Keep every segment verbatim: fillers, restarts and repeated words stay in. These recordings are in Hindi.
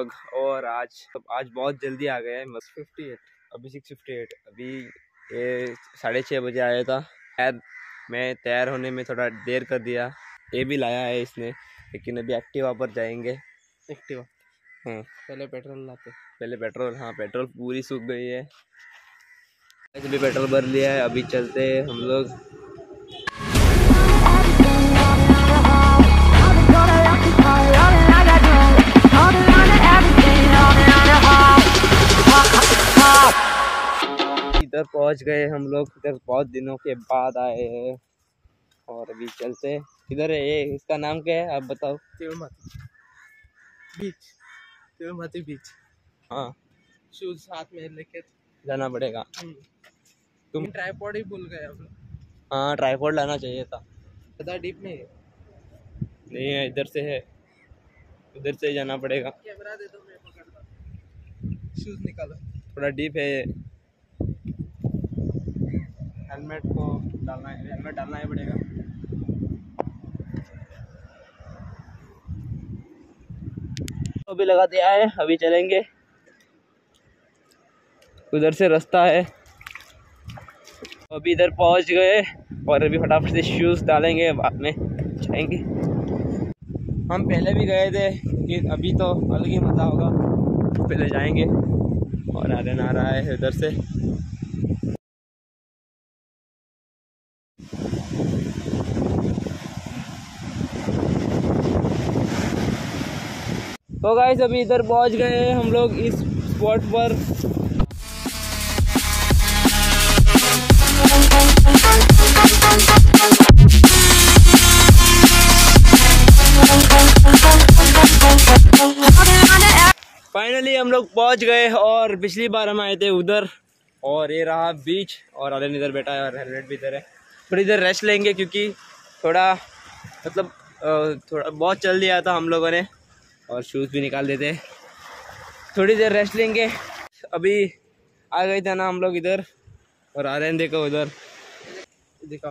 व्लॉग। और आज आज बहुत जल्दी आ गए हैं, बस फिफ्टी एट अभी सिक्स फिफ्टी एट अभी ये साढ़े छः बजे आया था। शायद मैं तैयार होने में थोड़ा देर कर दिया। ये भी लाया है इसने, लेकिन अभी एक्टिवा पर जाएंगे। एक्टिवा हाँ, पहले पेट्रोल लाते पहले पेट्रोल हाँ पेट्रोल पूरी सूख गई है। अभी पेट्रोल भर लिया है, अभी चलते हैं हम लोग। इधर पहुंच गए हम लोग, इधर बहुत दिनों के बाद आए हैं और अभी चलते हैं। इधर है ये, इसका नाम क्या है आप बताओ? तिरुमाती बीच। तिरुमाती बीच हाँ। शूज साथ में लेके जाना पड़ेगा। तुम ट्राइपॉड ही भूल गए अब। हाँ ट्राइपॉड लाना चाहिए था। ज़्यादा डीप नहीं है, नहीं है, इधर से है, इधर से जाना पड़ेगा। कैमरा दे दो, मैं पकड़ता। शूज निकालो, थोड़ा डीप है ये। हेलमेट को डालना है, हेलमेट डालना ही पड़ेगा। तो भी लगा दिया है, अभी चलेंगे। उधर से रास्ता है। अभी इधर पहुंच गए और अभी फटाफट से शूज़ डालेंगे, बाद में जाएंगे। हम पहले भी गए थे कि अभी तो अलग ही मज़ा होगा। पहले जाएंगे और आर्यन आ रहा है उधर से। तो गाइस अभी इधर पहुंच गए हैं हम लोग इस स्पॉट पर। फाइनली हम लोग पहुंच गए और पिछली बार हम आए थे उधर। और ये रहा बीच और आर्यन इधर बैठा है और हेलमेट भी इधर है। थोड़ी इधर रेस्ट लेंगे क्योंकि थोड़ा मतलब थोड़ा बहुत चल दिया था हम लोगों ने। और शूज़ भी निकाल देते, थोड़ी देर रेस्ट लेंगे। अभी आ गए थे ना हम लोग इधर। और आर्यन देखो उधर, देखो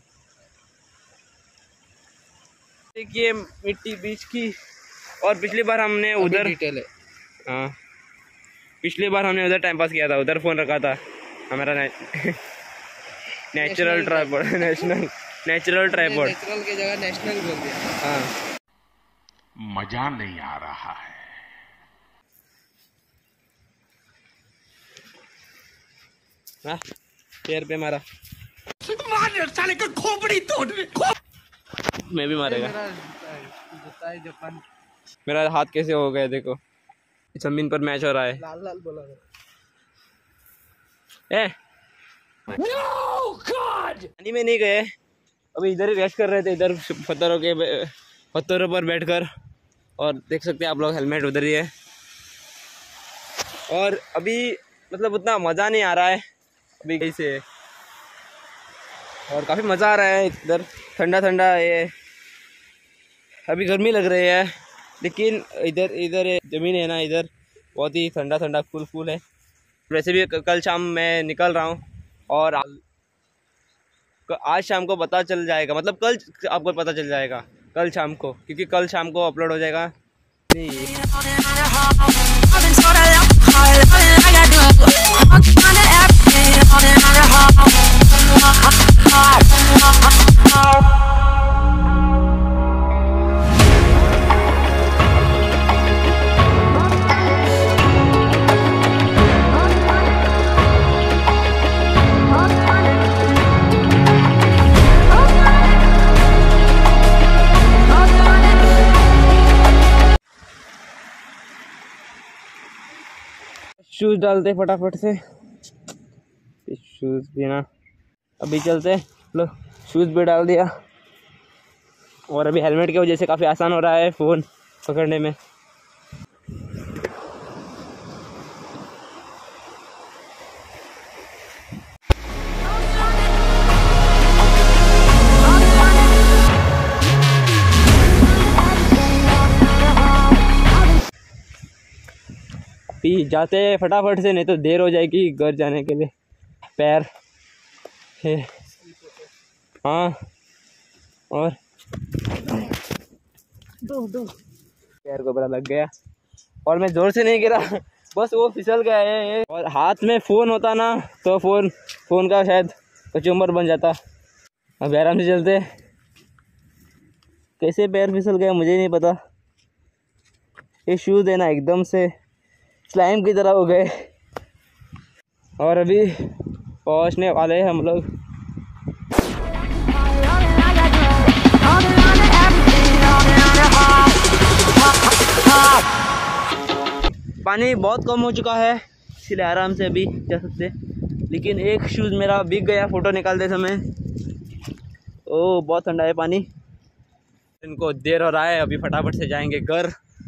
देखिए मिट्टी बीच की। और पिछली बार हमने उधर डिटेल है हाँ, पिछली बार हमने उधर टाइम पास किया था, उधर फ़ोन रखा था हमारा। Natural tripod national natural tripod natural की जगह नेशनल बोल दिया। हाँ मजा नहीं आ रहा है। हाँ पैर पे मारा, मार साले का खोपड़ी तोड़। मैं भी मारेगा। मेरा, मेरा हाथ कैसे हो गया देखो, जमीन पर मैच हो रहा है। लाल लाल बोला ए नो गॉड। पानी में नहीं गए, अभी इधर ही रेस्ट कर रहे थे, इधर पत्थरों के पत्थरों पर बैठकर। और देख सकते हैं आप लोग हेलमेट उधर ही है। और अभी मतलब उतना मज़ा नहीं आ रहा है अभी कहीं से। और काफ़ी मज़ा आ रहा है इधर, ठंडा ठंडा ये। अभी गर्मी लग रही है लेकिन इधर इधर ज़मीन है ना, इधर बहुत ही ठंडा ठंडा कूल कूल है। वैसे भी कल शाम मैं निकल रहा हूँ और आज शाम को पता चल जाएगा, मतलब कल आपको पता चल जाएगा कल शाम को, क्योंकि कल शाम को अपलोड हो जाएगा। शूज़ डालते फटाफट से, शूज़ भी ना अभी चलते। लो शूज़ भी डाल दिया। और अभी हेलमेट की वजह से काफ़ी आसान हो रहा है फ़ोन पकड़ने में। अभी जाते हैं फटाफट से, नहीं तो देर हो जाएगी घर जाने के लिए। पैर है हाँ, और दो दो पैर को बड़ा लग गया। और मैं ज़ोर से नहीं गिरा, बस वो फिसल गया है। और हाथ में फ़ोन होता ना तो फ़ोन फ़ोन का शायद कचूमर बन जाता। अब आराम से चलते। कैसे पैर फिसल गया मुझे नहीं पता। ये शूज़ है ना एकदम से स्लाइम की तरह हो गए। और अभी पहुंचने वाले हैं हम लोग। पानी बहुत कम हो चुका है इसलिए आराम से अभी जा सकते, लेकिन एक शूज़ मेरा भीग गया फ़ोटो निकालते समय। ओह बहुत ठंडा है पानी। इनको देर हो रहा है, अभी फटाफट से जाएंगे घर।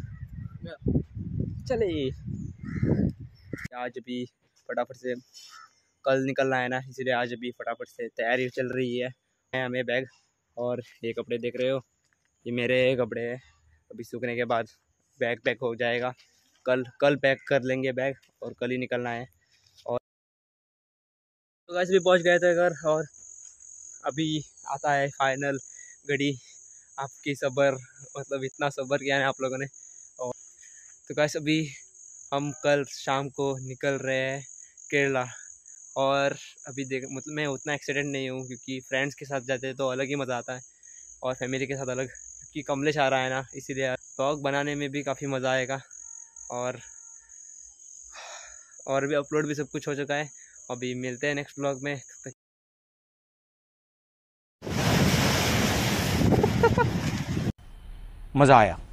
चलिए आज अभी फटाफट से, कल निकलना है ना इसलिए आज अभी फटाफट से तैयारी चल रही है। हमें बैग और ये कपड़े देख रहे हो, ये मेरे कपड़े हैं। अभी सूखने के बाद बैग पैक हो जाएगा। कल कल पैक कर लेंगे बैग और कल ही निकलना है। और तो गाइस भी पहुंच गए थे घर और अभी आता है फाइनल घड़ी। आपकी सब्र, मतलब इतना सब्र किया है आप लोगों ने। और तो गाइस अभी हम कल शाम को निकल रहे हैं केरला। और अभी देख मतलब मैं उतना एक्साइटेड नहीं हूँ क्योंकि फ्रेंड्स के साथ जाते हैं तो अलग ही मज़ा आता है और फैमिली के साथ अलग, क्योंकि कमलेश आ रहा है ना इसीलिए व्लॉग बनाने में भी काफ़ी मज़ा आएगा। और और भी अपलोड भी सब कुछ हो चुका है। अभी मिलते हैं नेक्स्ट व्लॉग में। मजा आया।